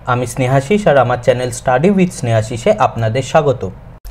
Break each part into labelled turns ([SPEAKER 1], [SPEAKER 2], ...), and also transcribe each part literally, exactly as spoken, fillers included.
[SPEAKER 1] আমি স্নেহাশিস আর আমার channel study with স্নেহাশিসে আপনাদের স্বাগত।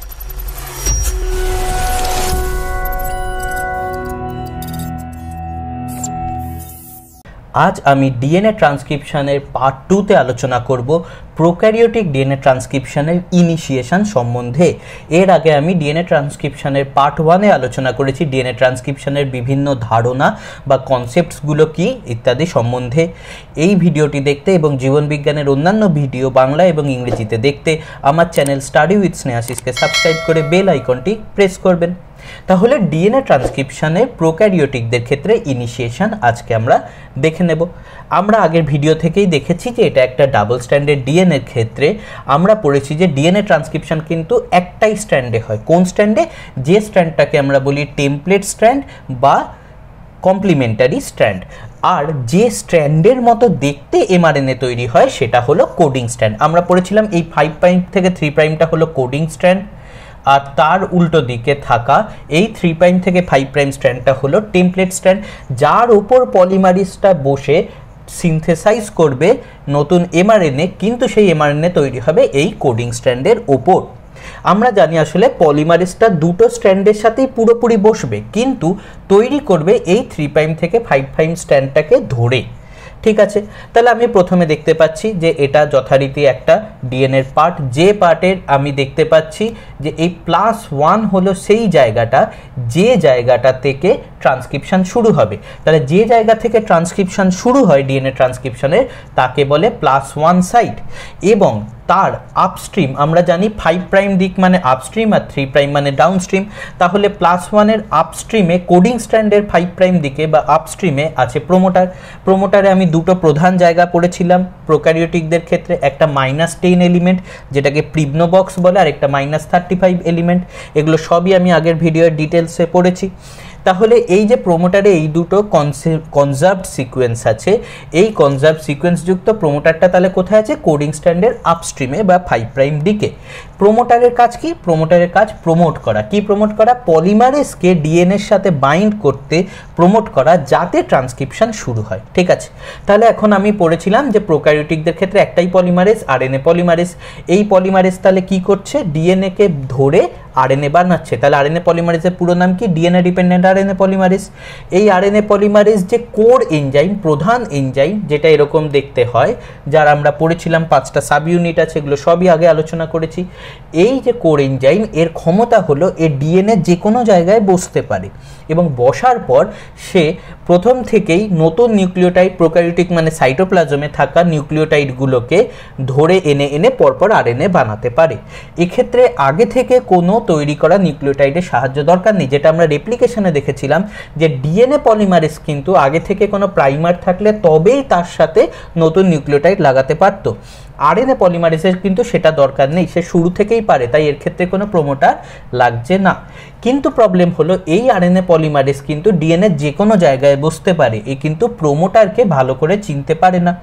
[SPEAKER 1] আজ আমি ডিএনএ ট্রান্সক্রিপশনের পার্ট টুতে আলোচনা করব প্রোক্যারিওটিক ডিএনএ ট্রান্সক্রিপশনের ইনিশিয়েশন সম্বন্ধে। এর আগে আমি ডিএনএ ট্রান্সক্রিপশনের পার্ট ওয়ানে আলোচনা করেছি ডিএনএ ট্রান্সক্রিপশনের বিভিন্ন ধারণা বা কনসেপ্টসগুলো কি ইত্যাদি সম্বন্ধে। এই ভিডিওটি দেখতে এবং জীবনবিজ্ঞানের অন্যান্য ভিডিও বাংলা এবং ইংরেজিতে দেখতে আমার চ্যানেল স্টাডি উইথ স্নেহাশিসকে সাবস্ক্রাইব করে বেল আইকনটি প্রেস করবেন। তাহলে ডিএনএ ট্রান্সক্রিপশনে প্রোক্যারিওটিকদের ক্ষেত্রে ইনিশিয়েশন আজকে আমরা দেখে নেব। আমরা আগের ভিডিও থেকেই দেখেছি যে এটা একটা ডাবল স্ট্র্যান্ডের ডিএনএর ক্ষেত্রে আমরা পড়েছি যে ডিএনএ ট্রান্সক্রিপশন কিন্তু একটাই স্ট্র্যান্ডে হয়। কোন স্ট্র্যান্ডে? যে স্ট্র্যান্ডটাকে আমরা বলি টেমপ্লেট স্ট্র্যান্ড বা কমপ্লিমেন্টারি স্ট্র্যান্ড। আর যে স্ট্র্যান্ডের মতো দেখতে এমআরএনএ তৈরি হয় সেটা হলো কোডিং স্ট্র্যান্ড। আমরা পড়েছিলাম এই ফাইভ প্রাইম থেকে থ্রি প্রাইমটা হলো কোডিং স্ট্র্যান্ড, আর তার উল্টো দিকে থাকা এই থ্রি প্রাইম থেকে ফাইভ প্রাইম স্ট্র্যান্ডটা হলো টেমপ্লেট স্ট্র্যান্ড, যার ওপর পলিমারিজটা বসে সিনথেসাইজ করবে নতুন এমআরএনএ, কিন্তু সেই এমআরএনএ তৈরি হবে এই কোডিং স্ট্র্যান্ডের ওপর। আমরা জানি আসলে পলিমারিজটা দুটো স্ট্র্যান্ডের সাথেই পুরোপুরি বসবে, কিন্তু তৈরি করবে এই থ্রি প্রাইম থেকে ফাইভ প্রাইম স্ট্র্যান্ডটাকে ধরে। ঠিক আছে, তাহলে আমি প্রথমে দেখতে পাচ্ছি যে এটা যথারীতি একটা ডিএনএর পার্ট, যে পার্টের আমি দেখতে পাচ্ছি যে এই প্লাস ওয়ান হলো সেই জায়গাটা যে জায়গাটা থেকে ট্রান্সক্রিপশন শুরু হবে। তাহলে যে জায়গা থেকে ট্রান্সক্রিপশন শুরু হয় ডিএনএ ট্রান্সক্রিপশনের তাকে বলে প্লাস ওয়ান সাইট, এবং তার আপস্ট্রিম আমরা জানি ফাইভ প্রাইম দিক মানে আপস্ট্রিম আর থ্রি প্রাইম মানে ডাউনস্ট্রিম। তাহলে প্লাস ওয়ানের আপস্ট্রিমে কোডিং স্ট্র্যান্ডের ফাইভ প্রাইম দিকে বা আপস্ট্রিমে আছে প্রোমোটার। প্রোমোটারে আমি দুটো প্রধান জায়গা পড়েছিলাম প্রোক্যারিওটিকদের ক্ষেত্রে, একটা মাইনাস টেন এলিমেন্ট যেটাকে প্রিবনো বক্স বলে, আর একটা মাইনাস থার্টি ফাইভ এলিমেন্ট। এগুলো সবই আমি আগের ভিডিওর ডিটেলসে পড়েছি। তাহলে এই যে প্রোমোটারে এই দুটো কনজার্ভড সিকোয়েন্স আছে, এই কনজার্ভ সিকোয়েন্সযুক্ত প্রোমোটারটা তাহলে কোথায় আছে? কোডিং স্ট্র্যান্ডের আপস্ট্রিমে বা ফাইভ প্রাইম দিকে। প্রোমোটারের কাজ কি? প্রোমোটারের কাজ প্রমোট করা। কি প্রমোট করা? পলিমারেজকে ডিএনএর সাথে বাইন্ড করতে প্রমোট করা, যাতে ট্রান্সক্রিপশন শুরু হয়। ঠিক আছে, তাহলে এখন আমি পড়েছিলাম যে প্রোক্যারিওটিকদের ক্ষেত্রে একটাই পলিমারেজ, আরএনএ পলিমারেজ। এই পলিমারেজ তাহলে কি করছে? ডিএনএকে ধরে আরএনএ বানাচ্ছে। তাহলে আরএনএ পলিমারেজের পুরো নাম কি? DNA dependent RNA polymerase. এই আরএনএ পলিমারেজ যে কোর এনজাইম, প্রধান এনজাইম, যেটা এরকম দেখতে হয়, যার আমরা পড়েছিলাম পাঁচটা সাব ইউনিট আছে, এগুলো সবই আগে আলোচনা করেছি। এই যে কোর এনজাইম, এর ক্ষমতা হলো এ ডিএনএ যে কোনো জায়গায় বসতে পারে, এবং বসার পর সে প্রথম থেকেই নতুন নিউক্লিওটাইড, প্রোক্যারিওটিক মানে সাইটোপ্লাজমে থাকা নিউক্লিওটাইডগুলোকে ধরে এনে এনে পরপর আরএনএ বানাতে পারে। এক্ষেত্রে আগে থেকে কোনো তৈরি করা নিউক্লিওটাইডের সাহায্য দরকার নেই, যেটা আমরা রেপ্লিকেশনে দেখেছিলাম যে ডিএনএ পলিমারেজ কিন্তু আগে থেকে কোনো প্রাইমার থাকলে তবেই তার সাথে নতুন নিউক্লিওটাইড লাগাতে পারত। আরএনএ পলিমারেজের কিন্তু সেটা দরকার নেই, সে শুরু থেকেই পারে, তাই এর ক্ষেত্রে কোনো প্রোমোটার লাগছে না। কিন্তু প্রবলেম হলো এই আরএনএ পলিমারেজ কিন্তু ডিএনএ যে কোনো জায়গায় বসতে পারে, এ কিন্তু প্রোমোটারকে ভালো করে চিনতে পারে না।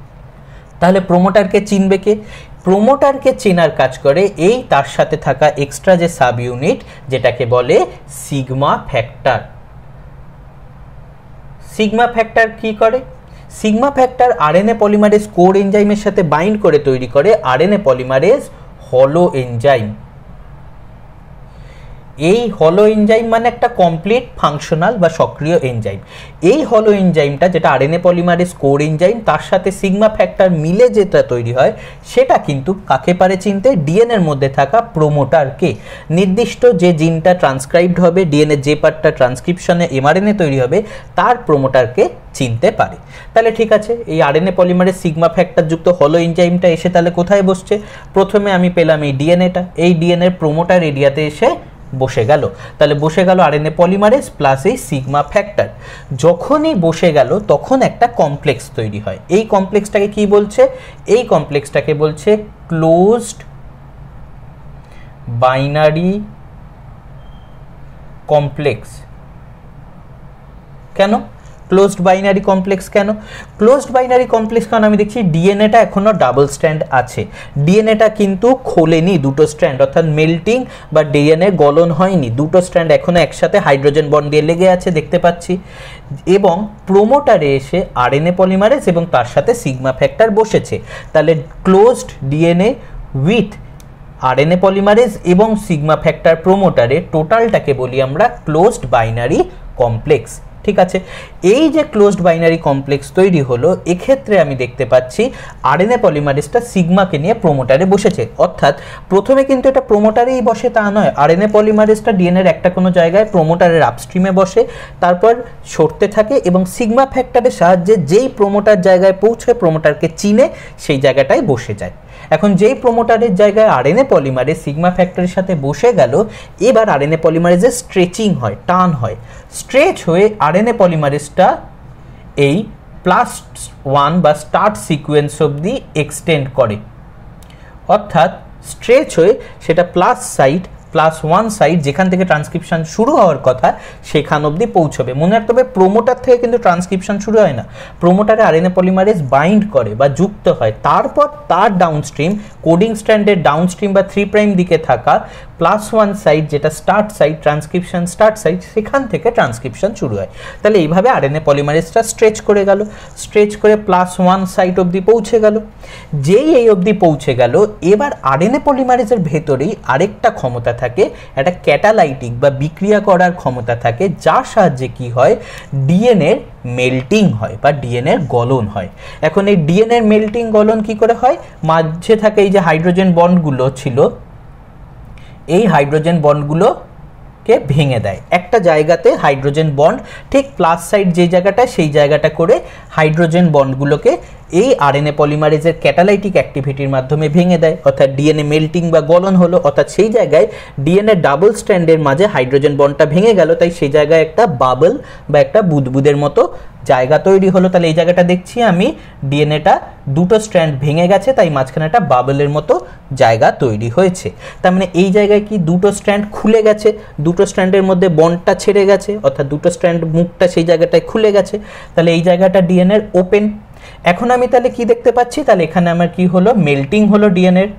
[SPEAKER 1] তাহলে প্রোমোটারকে চিনবে কে? প্রোমোটারকে চেনার কাজ করে এই তার সাথে থাকা এক্সট্রা যে সাব ইউনিট, যেটাকে বলে সিগমা ফ্যাক্টর। সিগমা ফ্যাক্টর কি করে? Sigma factor RNA polymerase core এনজাইমের সাথে বাইন্ড করে তৈরি করে আরএনএ পলিমারেজ হলো এনজাইম। এই হলো এনজাইম মানে একটা কমপ্লিট ফাংশনাল বা সক্রিয় এনজাইম। এই হলো এনজাইমটা যেটা আরএনএ পলিমারেজ কোর এনজাইম, তার সাথে সিগমা ফ্যাক্টর মিলে যেটা তৈরি হয়, সেটা কিন্তু কাকে পারে চিনতে? ডিএনএর মধ্যে থাকা প্রোমোটারকে। নির্দিষ্ট যে জিনটা ট্রান্সক্রাইবড হবে, ডিএনএ যে পার্টটা ট্রান্সক্রিপশনে এমআরএনএ তৈরি হবে, তার প্রোমোটারকে চিনতে পারে। তাহলে ঠিক আছে, এই আরএনএ পলিমারেজ সিগমা ফ্যাক্টর যুক্ত হলো এনজাইমটা এসে তাহলে কোথায় বসছে? প্রথমে আমি পেলাম এই ডিএনএটা, এই ডিএনএর প্রোমোটার এরিয়াতে এসে বসে গেল। তাহলে বসে গেল আরএনএ পলিমারেজ প্লাস এই সিগমা ফ্যাক্টর। যখনই বসে গেল তখন একটা কমপ্লেক্স তৈরি হয়। এই কমপ্লেক্সটাকে কি বলছে? এই কমপ্লেক্সটাকে বলছে ক্লোজড বাইনারি কমপ্লেক্স। কেন? ক্লোজড বাইনারি কমপ্লেক্স কেন? ক্লোজড বাইনারি কমপ্লেক্স কারণ আমি দেখছি ডিএনএটা এখনও ডাবল স্ট্র্যান্ড আছে, ডিএনএটা কিন্তু খোলেনি দুটো স্ট্র্যান্ড, অর্থাৎ মেল্টিং বা ডিএনএ গলন হয়নি, দুটো স্ট্র্যান্ড এখনও একসাথে হাইড্রোজেন বন্ড দিয়ে লেগে আছে দেখতে পাচ্ছি। এবং প্রোমোটারে এসে আরএনএ পলিমারেজ এবং তার সাথে সিগমা ফ্যাক্টর বসেছে, তাহলে closed DNA with RNA polymerase এবং সিগমা ফ্যাক্টর প্রোমোটারে টোটালটাকে বলি আমরা ক্লোজড বাইনারি কমপ্লেক্স। ঠিক আছে, এই যে ক্লোজড বাইনারি কমপ্লেক্স তৈরি হলো, এক্ষেত্রে আমি দেখতে পাচ্ছি আরএনএ পলিমারেজটা সিগমাকে নিয়ে প্রোমোটারে বসেছে, অর্থাৎ প্রথমে কিন্তু এটা প্রোমোটারেই বসে তা নয়, আরএনএ পলিমারেজটা ডিএনএর একটা কোনো জায়গায় প্রোমোটারের আপস্ট্রিমে বসে, তারপর সরতে থাকে এবং সিগমা ফ্যাক্টরের সাহায্যে যেই প্রোমোটার জায়গায় পৌঁছে প্রোমোটারকে চিনে সেই জায়গাটায় বসে যায়। এখন যেই প্রোমোটারের জায়গায় আরএনএ পলিমারেজ সিগমা ফ্যাক্টরের সাথে বসে গেল, এবার আরএনএ পলিমারেজের স্ট্রেচিং হয়, টান হয়, স্ট্রেচ হয়ে আরএনএ পলিমারেজটা এই প্লাস ওয়ান বা স্টার্ট সিকোয়েন্স অবধি এক্সটেন্ড করে, অর্থাৎ স্ট্রেচ হয়ে সেটা plus site plus one side যেখান থেকে ট্রান্সক্রিপশন শুরু হওয়ার কথা সেখান অবধি পৌঁছবে। মনে রাখতে হবে প্রোমোটার থেকে কিন্তু ট্রান্সক্রিপশন শুরু হয় না, প্রোমোটারে আরএনএ পলিমারেজ বাইন্ড করে বা যুক্ত হয়, তারপর তার ডাউনস্ট্রিম কোডিং স্ট্র্যান্ডের ডাউনস্ট্রিম বা থ্রি প্রাইম দিকে থাকা প্লাস ওয়ান সাইড যেটা start side transcription start side সেখান থেকে ট্রান্সক্রিপশন শুরু হয়। তাহলে এইভাবে আরএনএ পলিমারেজটা স্ট্রেচ করে গেল, স্ট্রেচ করে প্লাস ওয়ান সাইড অবধি পৌঁছে গেল। যেই এই অবধি পৌঁছে গেল, এবার আরএনএ পলিমারেজের ভেতরেই আরেকটা ক্ষমতা থাকে, একটা ক্যাটালাইটিক বা বিক্রিয়া করার ক্ষমতা থাকে, যার সাহায্যে কি হয় ডিএনএর মেল্টিং হয় বা ডিএনএর গলন হয়। এখন এই ডিএনএর মেল্টিং গলন কি করে হয়? মাঝে থাকে এই যে হাইড্রোজেন বন্ডগুলো ছিল, এই হাইড্রোজেন বন্ডগুলোকে ভেঙে দেয়, একটা জায়গাতে হাইড্রোজেন বন্ড ঠিক প্লাস সাইড যে জায়গাটায় সেই জায়গাটা করে হাইড্রোজেন বন্ডগুলোকে এই আরএনএ পলিমারেজের ক্যাটালাইটিক অ্যাক্টিভিটির মাধ্যমে ভেঙে দেয়, অর্থাৎ ডিএনএ মেল্টিং বা গলন হলো, অর্থাৎ সেই জায়গায় ডিএনএ ডাবল স্ট্র্যান্ডের মাঝে হাইড্রোজেন বন্ডটা ভেঙে গেল, তাই সেই জায়গায় একটা বাবল বা একটা বুদবুদের মতো জায়গা তৈরি হলো। তাহলে এই জায়গাটা দেখছি আমি ডিএনএটা দুটো স্ট্র্যান্ড ভেঙে গেছে, তাই মাঝখানে একটা বাবলের মতো জায়গা তৈরি হয়েছে। তার মানে এই জায়গায় কি দুটো স্ট্র্যান্ড খুলে গেছে, দুটো স্ট্র্যান্ডের মধ্যে বন্ডটা ছেড়ে গেছে, অর্থাৎ দুটো স্ট্র্যান্ড মুখটা সেই জায়গাটায় খুলে গেছে, তাহলে এই জায়গাটা ডিএনএর ওপেন। এখন আমি তাহলে কি দেখতে পাচ্ছি? তাহলে এখানে আমার কি হলো? মেল্টিং হলো ডিএনএর,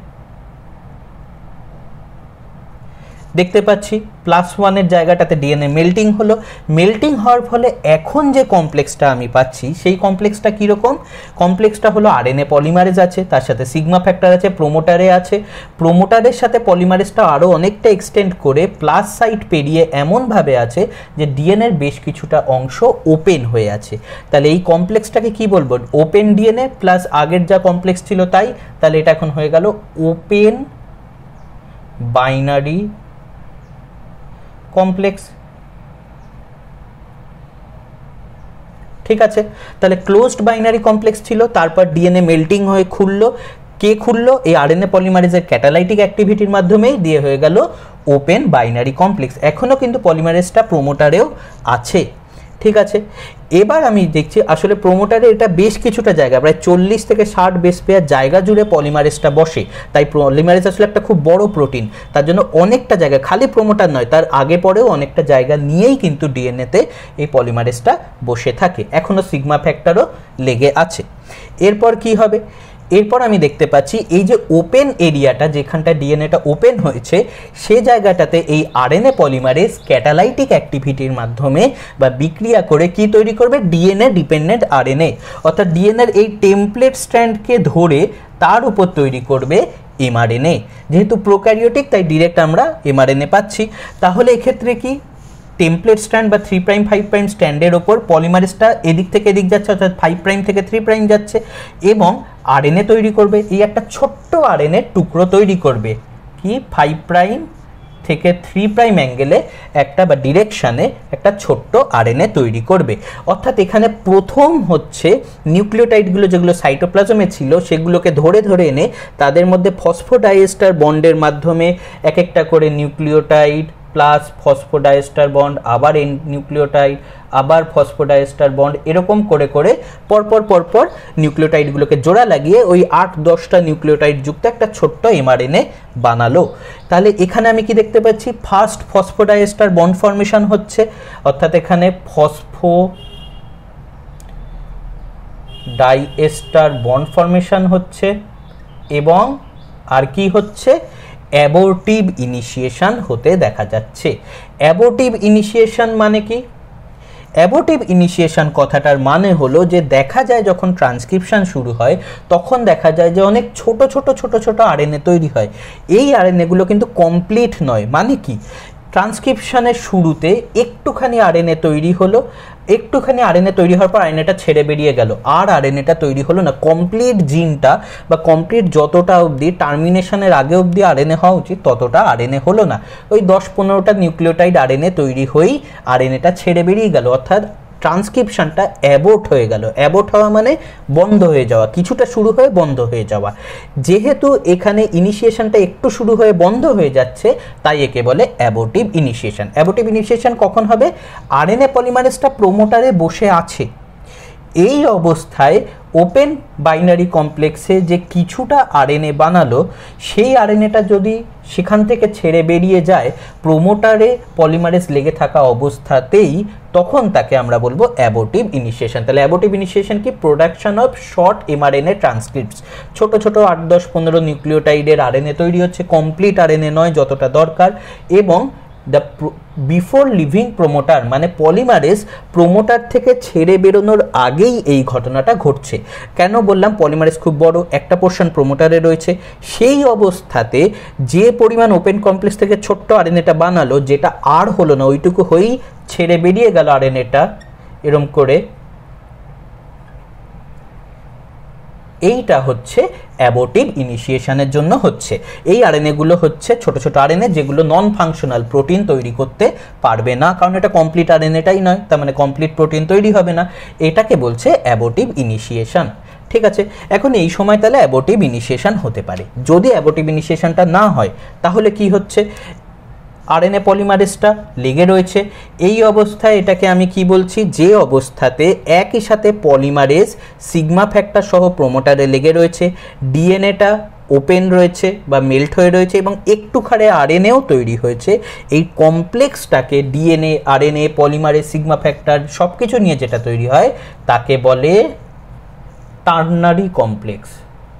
[SPEAKER 1] দেখতে পাচ্ছি প্লাস ওয়ানের জায়গাটাতে ডিএনএ মেল্টিং হলো। মেল্টিং হওয়ার ফলে এখন যে কমপ্লেক্সটা আমি পাচ্ছি সেই কমপ্লেক্সটা কীরকম? কমপ্লেক্সটা হলো আরএনএ পলিমারেজ আছে, তার সাথে সিগমা ফ্যাক্টর আছে, প্রোমোটারে আছে, প্রোমোটারের সাথে পলিমারেজটা আরও অনেকটা এক্সটেন্ড করে প্লাস সাইট পেরিয়ে এমনভাবে আছে যে ডিএনএর বেশ কিছুটা অংশ ওপেন হয়ে আছে। তাহলে এই কমপ্লেক্সটাকে কি বলবো? ওপেন ডিএনএ প্লাস আগের যা কমপ্লেক্স ছিল তাই, তাহলে এটা এখন হয়ে গেল ওপেন বাইনারি কমপ্লেক্স। ঠিক আছে, তাহলে ক্লোজড বাইনারি কমপ্লেক্স ছিল, তারপর ডিএনএ মেল্টিং হয়ে খুললো, কে খুললো? এই আরএনএ পলিমারেজের ক্যাটালাইটিক অ্যাক্টিভিটির মাধ্যমেই দিয়ে হয়ে গেল ওপেন বাইনারি কমপ্লেক্স। এখনও কিন্তু পলিমারেজটা প্রোমোটারেও আছে। ঠিক আছে, এবার আমি দেখছি আসলে প্রোমোটারে এটা বেশ কিছুটা জায়গা, প্রায় চল্লিশ থেকে ষাট বেস পেয়ার জায়গা জুড়ে পলিমারেজটা বসে, তাই পলিমারেজ আসলে একটা খুব বড় প্রোটিন, তার জন্য অনেকটা জায়গা, খালি প্রোমোটার নয় তার আগে পরেও অনেকটা জায়গা নিয়েই কিন্তু ডিএনএতে এই পলিমারেজটা বসে থাকে, এখনও সিগমা ফ্যাক্টরও লেগে আছে। এরপর কি হবে? এরপর আমি দেখতে পাচ্ছি এই যে ওপেন এরিয়াটা যেখানটা ডিএনএটা ওপেন হয়েছে সে জায়গাটাতে এই আরএনএ পলিমারেজ ক্যাটালাইটিক অ্যাক্টিভিটির মাধ্যমে বা বিক্রিয়া করে কি তৈরি করবে? ডিএনএ ডিপেন্ডেন্ট আরএনএ, অর্থাৎ ডিএনএর এই টেমপ্লেট স্ট্র্যান্ডকে ধরে তার উপর তৈরি করবে এমআরএনএ। যেহেতু প্রোক্যারিওটিক তাই ডিরেক্ট আমরা এমআরএনএ পাচ্ছি। তাহলে এক্ষেত্রে কি টেমপ্লেট স্ট্র্যান্ড বা থ্রি প্রাইম ফাইভ প্রাইম স্ট্যান্ডের ওপর পলিমারেজটা এদিক থেকে এদিক যাচ্ছে, অর্থাৎ ফাইভ প্রাইম থেকে থ্রি প্রাইম যাচ্ছে এবং আরএনএ তৈরি করবে, এই একটা ছোট্ট আরএনএ টুকরো তৈরি করবে কি ফাইভ প্রাইম থেকে থ্রি প্রাইম অ্যাঙ্গেলে একটা বা ডিরেকশানে একটা ছোট্ট আরএনএ তৈরি করবে। অর্থাৎ এখানে প্রথম হচ্ছে নিউক্লিওটাইডগুলো যেগুলো সাইটোপ্লাজমে ছিল সেগুলোকে ধরে ধরে এনে তাদের মধ্যে ফসফোডাইএস্টার বন্ডের মাধ্যমে এক একটা করে নিউক্লিওটাইড প্লাস ফসফোডাইএস্টার বন্ড, আবার এই নিউক্লিওটাইড, আবার ফসফোডাইএস্টার বন্ড, এরকম করে করে পরপর পরপর নিউক্লিওটাইডগুলোকে জোড়া লাগিয়ে ওই আট দশটা নিউক্লিওটাইড যুক্ত একটা ছোট্ট এমআরএনএ বানালো। তাহলে এখানে আমি কি দেখতে পাচ্ছি? ফার্স্ট ফসফোডাইএস্টার বন্ড ফর্মেশন হচ্ছে, অর্থাৎ এখানে ফসফো ডাইএস্টার বন্ড ফর্মেশন হচ্ছে এবং আর কি হচ্ছে, অ্যাবর্টিভ ইনিশিয়েশন হতে দেখা যাচ্ছে। অ্যাবর্টিভ ইনিশিয়েশন মানে কি? অ্যাবর্টিভ ইনিশিয়েশন কথাটার মানে হলো যে দেখা যায় যখন ট্রান্সক্রিপশন শুরু হয় তখন দেখা যায় যে অনেক ছোট ছোট ছোট ছোট আরএনএ তৈরি হয়। এই আরএনএগুলো কিন্তু কমপ্লিট নয়। মানে কি, ট্রান্সক্রিপশনের শুরুতে একটুখানি আরএনএ তৈরি হলো, একটুখানি আরএনএ তৈরি হওয়ার পর আরএনএটা ছেড়ে বেরিয়ে গেল, আর আরএনএটা তৈরি হলো না। কমপ্লিট জিনটা বা কমপ্লিট যতটা অবধি টার্মিনেশনের আগে অবধি আরএনএ হওয়া উচিত ততটা আরএনএ হলো না। ওই দশ পনেরোটা নিউক্লিওটাইড আরএনএ তৈরি হয়েই আরএনএটা ছেড়ে বেরিয়ে গেল, অর্থাৎ ট্রান্সক্রিপশনটা অ্যাবোর্ট হয়ে গেল। অ্যাবোর্ট হওয়া মানে বন্ধ হয়ে যাওয়া, কিছুটা শুরু হয়ে বন্ধ হয়ে যাওয়া। যেহেতু এখানে ইনিশিয়েশনটা একটু শুরু হয়ে বন্ধ হয়ে যাচ্ছে তাই একে বলে অ্যাবর্টিভ ইনিশিয়েশন। অ্যাবর্টিভ ইনিশিয়েশন কখন হবে? আরএনএ পলিমারেজটা প্রোমোটারে বসে আছে, এই অবস্থায় ওপেন বাইনারি কমপ্লেক্সে যে কিছুটা আরএনএ বানালো সেই আরএনএটা যদি সেখান থেকে ছেড়ে বেরিয়ে যায় প্রোমোটারে পলিমারেজ লেগে থাকা অবস্থাতেই, তখন তাকে আমরা বলবো অ্যাবর্টিভ ইনিশিয়েশন। তাহলে অ্যাবর্টিভ ইনিশিয়েশন কি? Production of short mRNA transcripts. ছোট ছোট আট দশ পনেরো নিউক্লিওটাইডের আরএনএ তৈরি হচ্ছে, কমপ্লিট আরএনএ নয় যতটা দরকার, এবং দ্য বিফোর লিভিং প্রোমোটার মানে পলিমারেজ প্রোমোটার থেকে ছেড়ে বেরোনোর আগেই এই ঘটনাটা ঘটছে। কেন বললাম? পলিমারেজ খুব বড়, একটা পোর্শন প্রোমোটারে রয়েছে, সেই অবস্থাতে যে পরিমাণ ওপেন কমপ্লেক্স থেকে ছোট্ট আরএনএটা বানালো, যেটা আর হলো না, ওইটুকু হয়েই ছেড়ে বেরিয়ে গেল আরএনএটা এরম করে, এইটা হচ্ছে অ্যাবর্টিভ ইনিশিয়েশনের জন্য হচ্ছে। এই আরএনএগুলো হচ্ছে ছোট ছোট আরএনএ যেগুলো নন ফাংশনাল প্রোটিন তৈরি করতে পারবে না, কারণ এটা কমপ্লিট আরএনএটাই নয়, তার মানে কমপ্লিট প্রোটিন তৈরি হবে না। এটাকে বলছে অ্যাবর্টিভ ইনিশিয়েশন। ঠিক আছে, এখন এই সময় তাহলে অ্যাবর্টিভ ইনিশিয়েশন হতে পারে। যদি অ্যাবর্টিভ ইনিশিয়েশনটা না হয় তাহলে কি হচ্ছে? আরএনএ পলিমারেজটা লেগে রয়েছে, এই অবস্থায় এটাকে আমি কি বলছি? যে অবস্থাতে একই সাথে পলিমারেজ সিগমা ফ্যাক্টর সহ প্রোমোটারে লেগে রয়েছে, ডিএনএটা ওপেন রয়েছে বা মেল্ট হয়ে রয়েছে এবং একটুখানি আরএনএও তৈরি হয়েছে, এই কমপ্লেক্সটাকে DNA RNA polymerase sigma factor সব কিছু নিয়ে যেটা তৈরি হয় তাকে বলে টার্নারি কমপ্লেক্স।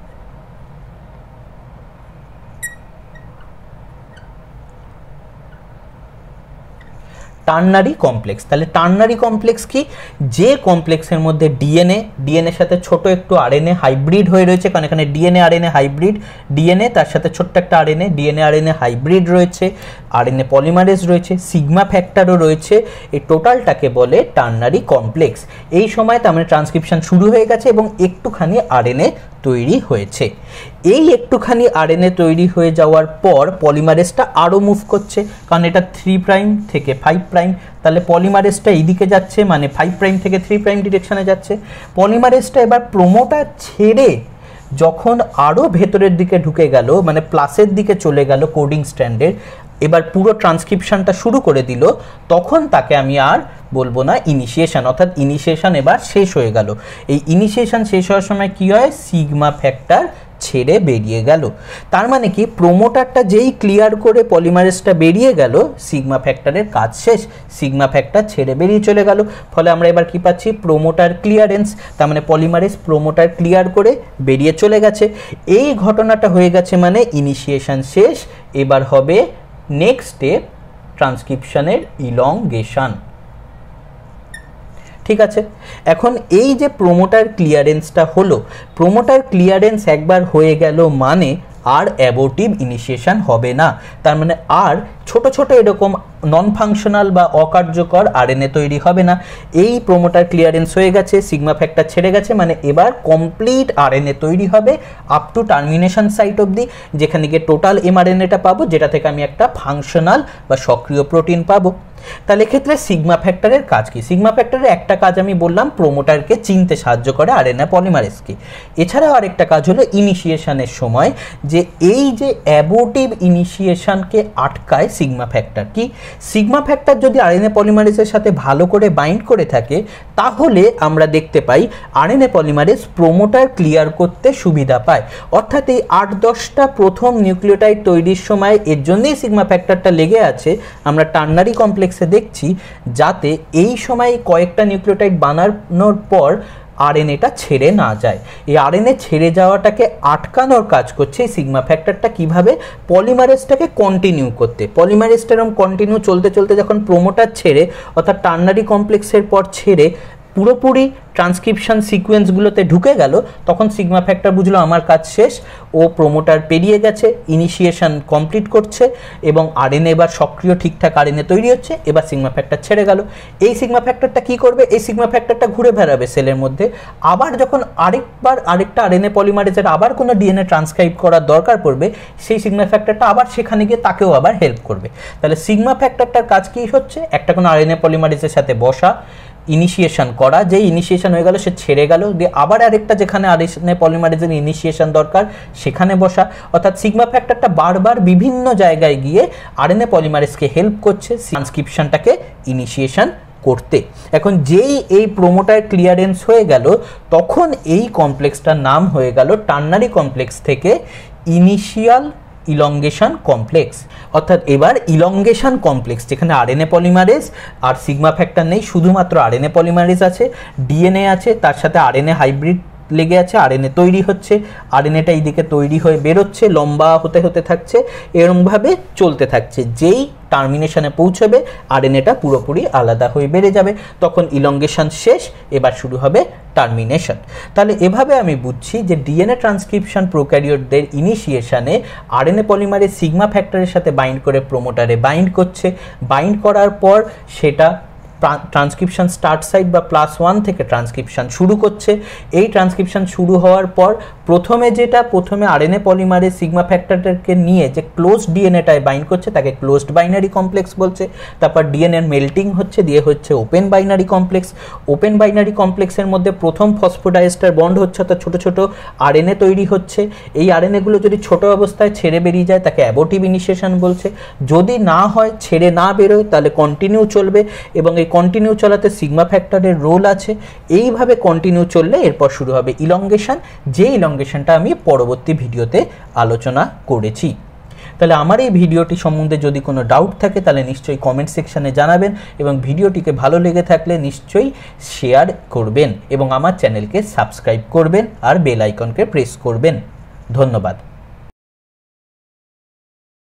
[SPEAKER 1] Ternary complex. তাহলে টার্নারি কমপ্লেক্স কি? যে কমপ্লেক্সের মধ্যে ডিএনএ ডিএনএর সাথে ছোট একটু আরএনএ হাইব্রিড হয়ে রয়েছে, কারণ এখানে ডিএনএ আরএনএ হাইব্রিড, ডিএনএ তার সাথে ছোট্ট একটা আরএনএ, ডিএনএ আরএনএ হাইব্রিড রয়েছে, আরএনএ পলিমারেজ রয়েছে, সিগমা ফ্যাক্টরও রয়েছে, এই টোটালটাকে বলে টার্নারি কমপ্লেক্স। এই সময় তার মানে ট্রান্সক্রিপশন শুরু হয়ে গেছে এবং একটুখানি আরএনএ তৈরি হয়েছে। এই একটুখানি আরএনএ তৈরি হয়ে যাওয়ার পর পলিমারেজটা আরও মুভ করছে, কারণ এটা থ্রি প্রাইম থেকে ফাইভ প্রাইম, তাহলে পলিমারেজটা এইদিকে যাচ্ছে, মানে ফাইভ প্রাইম থেকে থ্রি প্রাইম ডিরেকশনে যাচ্ছে। পলিমারেজটা এবার প্রোমোটার ছেড়ে যখন আরও ভেতরের দিকে ঢুকে গেল, মানে প্লাসের দিকে চলে গেল কোডিং স্ট্র্যান্ডের, এবার পুরো ট্রান্সক্রিপশনটা শুরু করে দিল, তখন তাকে আমি আর বলবো না ইনিশিয়েশন, অর্থাৎ ইনিশিয়েশন এবার শেষ হয়ে গেল। এই ইনিশিয়েশন শেষ হওয়ার সময় কি হয়? সিগমা ফ্যাক্টর ছেড়ে বেরিয়ে গেল। তার মানে কি? প্রোমোটারটা যেই ক্লিয়ার করে পলিমারেজটা বেরিয়ে গেল, সিগমা ফ্যাক্টরের কাজ শেষ, সিগমা ফ্যাক্টর ছেড়ে বেরিয়ে চলে গেল। ফলে আমরা এবার কি পাচ্ছি? প্রোমোটার ক্লিয়ারেন্স, তার মানে পলিমারেজ প্রোমোটার ক্লিয়ার করে বেরিয়ে চলে গেছে। এই ঘটনাটা হয়ে গেছে মানে ইনিশিয়েশন শেষ। এবার হবে নেক্সট স্টেপ ট্রান্সক্রিপশনের ইলংগেশন। ঠিক আছে, এখন এই যে প্রোমোটার ক্লিয়ারেন্সটা হলো, প্রোমোটার ক্লিয়ারেন্স একবার হয়ে গেল মানে আর অ্যাবর্টিভ ইনিশিয়েশন হবে না। তার মানে আর ছোট ছোট এরকম নন ফাংশনাল বা অকার্যকর আরএনএ তৈরি হবে না। এই প্রোমোটার ক্লিয়ারেন্স হয়ে গেছে, সিগমা ফ্যাক্টর ছেড়ে গেছে, মানে এবার কমপ্লিট আরএনএ তৈরি হবে আপ টু টার্মিনেশন সাইট অবধি, যেখানে গিয়ে টোটাল এমআরএনএটা পাবো, যেটা থেকে আমি একটা ফাংশনাল বা সক্রিয় প্রোটিন পাবো। তাহলে এক্ষেত্রে সিগমা ফ্যাক্টরের কাজ কি? সিগমা ফ্যাক্টরের একটা কাজ আমি বললাম, প্রোমোটারকে চিনতে সাহায্য করে আরএনএ পলিমারেজকে। এছাড়াও আরেকটা কাজ হলো ইনিশিয়েশনের সময় যে এই যে অ্যাবর্টিভ ইনিশিয়েশনকে আটকায় সিগমা ফ্যাক্টর। কি? সিগমা ফ্যাক্টর যদি আরএনএ পলিমারেজের সাথে ভালো করে বাইন্ড করে থাকে তাহলে আমরা দেখতে পাই আরএনএ পলিমারেজ প্রোমোটার ক্লিয়ার করতে সুবিধা পায়। অর্থাৎ এই আট দশটা প্রথম নিউক্লিওটাইড তৈরির সময় এর জন্যই সিগমা ফ্যাক্টরটা লেগে আছে, আমরা টার্নারি কমপ্লেক্সে দেখছি, যাতে এই সময় কয়েকটা নিউক্লিওটাইড বানানোর পর আরএনএটা ছেড়ে না যায়। এই আরএনএ ছেড়ে যাওয়াটাকে আটকানোর কাজ করছে এই সিগমা ফ্যাক্টরটা। কিভাবে? পলিমারেজটাকে কন্টিনিউ করতে। পলিমারেজটা এরকম কন্টিনিউ চলতে চলতে যখন প্রোমোটার ছেড়ে অর্থাৎ টার্নারি কমপ্লেক্সের পর ছেড়ে পুরোপুরি ট্রান্সক্রিপশন সিকোয়েন্সগুলোতে ঢুকে গেল, তখন সিগমা ফ্যাক্টর বুঝলো আমার কাজ শেষ, ও প্রোমোটার পেরিয়ে গেছে, ইনিশিয়েশন কমপ্লিট করছে এবং আরএনএ এবার সক্রিয় ঠিকঠাক আরএনএ তৈরি হচ্ছে, এবার সিগমা ফ্যাক্টর ছেড়ে গেল। এই সিগমা ফ্যাক্টরটা কি করবে? এই সিগমা ফ্যাক্টরটা ঘুরে বেড়াবে সেলের মধ্যে, আবার যখন আরেকবার আরেকটা আরএনএ পলিমারেজের আবার কোনো ডিএনএ ট্রান্সক্রাইব করার দরকার পড়বে, সেই সিগমা ফ্যাক্টরটা আবার সেখানে গিয়ে তাকেও আবার হেল্প করবে। তাহলে সিগমা ফ্যাক্টরটার কাজ কি হচ্ছে? একটা কোনো আরএনএ পলিমারেজের সাথে বসা, ইনিশিয়েশন করা, যেই ইনিশিয়েশন হয়ে গেল সে ছেড়ে গেল, দিয়ে আবার আরেকটা যেখানে আরএনএ পলিমারেজের ইনিশিয়েশন দরকার সেখানে বসা। অর্থাৎ সিগমা ফ্যাক্টরটা বারবার বিভিন্ন জায়গায় গিয়ে আরএনএ পলিমারেজকে হেল্প করছে ট্রান্সক্রিপশনটাকে ইনিশিয়েশন করতে। এখন যেই এই প্রোমোটার ক্লিয়ারেন্স হয়ে গেল, তখন এই কমপ্লেক্সটার নাম হয়ে গেল টার্নারি কমপ্লেক্স থেকে ইনিশিয়াল ইলংগেশন কমপ্লেক্স। অর্থাৎ এবার ইলংগেশন কমপ্লেক্স, যেখানে আরএনএ পলিমারেজ আর সিগমা ফ্যাক্টর নেই, শুধুমাত্র আরএনএ পলিমারেজ আছে, ডিএনএ আছে, তার সাথে আরএনএ হাইব্রিড লেগে আছে, আরএনএ তৈরি হচ্ছে, আরএনএটা এইদিকে তৈরি হয়ে বেরোচ্ছে, লম্বা হতে হতে থাকছে, এরকমভাবে চলতে থাকছে। যেই টার্মিনেশনে পৌঁছবে আরএনএটা পুরোপুরি আলাদা হয়ে বেড়ে যাবে, তখন ইলংগেশন শেষ, এবার শুরু হবে টার্মিনেশন। তাহলে এভাবে আমি বুঝছি যে ডিএনএ ট্রান্সক্রিপশন প্রোক্যারিওটদের ইনিশিয়েশনে আরএনএ পলিমারেজ সিগমা ফ্যাক্টরের সাথে বাইন্ড করে প্রোমোটারে বাইন্ড করছে, বাইন্ড করার পর সেটা ট্রান্সক্রিপশন স্টার্ট সাইট বা প্লাস ওয়ান থেকে ট্রান্সক্রিপশন শুরু করছে। এই ট্রান্সক্রিপশন শুরু হওয়ার পর প্রথমে যেটা প্রথমে আরএনএ পলিমারেজ সিগমা ফ্যাক্টরকে নিয়ে যে ক্লোজড ডিএনএটায় বাইন্ড করছে তাকে ক্লোজড বাইনারি কমপ্লেক্স বলছে। তারপর ডিএনএ মেল্টিং হচ্ছে, দিয়ে হচ্ছে open binary complex. Open binary কমপ্লেক্সের মধ্যে প্রথম ফসফোডাইএস্টার বন্ড হচ্ছে, অর্থাৎ ছোটো ছোটো আরএনএ তৈরি হচ্ছে। এই আরএনএগুলো যদি ছোট অবস্থায় ছেড়ে বেরিয়ে যায় তাকে অ্যাবর্টিভ ইনিশিয়েশন বলছে। যদি না হয়, ছেড়ে না বেরোয়, তাহলে কন্টিনিউ চলবে এবং এই কন্টিনিউ চলাতে সিগমা ফ্যাক্টরের রোল আছে। এইভাবে কন্টিনিউ চললে এরপর শুরু হবে ইলংগেশন, যে ইলংগেশনটা আমি পরবর্তী ভিডিওতে আলোচনা করেছি। তাহলে আমার এই ভিডিওটি সম্বন্ধে যদি কোনো ডাউট থাকে তাহলে নিশ্চয়ই কমেন্ট সেকশানে জানাবেন এবং ভিডিওটিকে ভালো লেগে থাকলে নিশ্চয়ই শেয়ার করবেন এবং আমার চ্যানেলকে সাবস্ক্রাইব করবেন আর বেল আইকনকে প্রেস করবেন। ধন্যবাদ।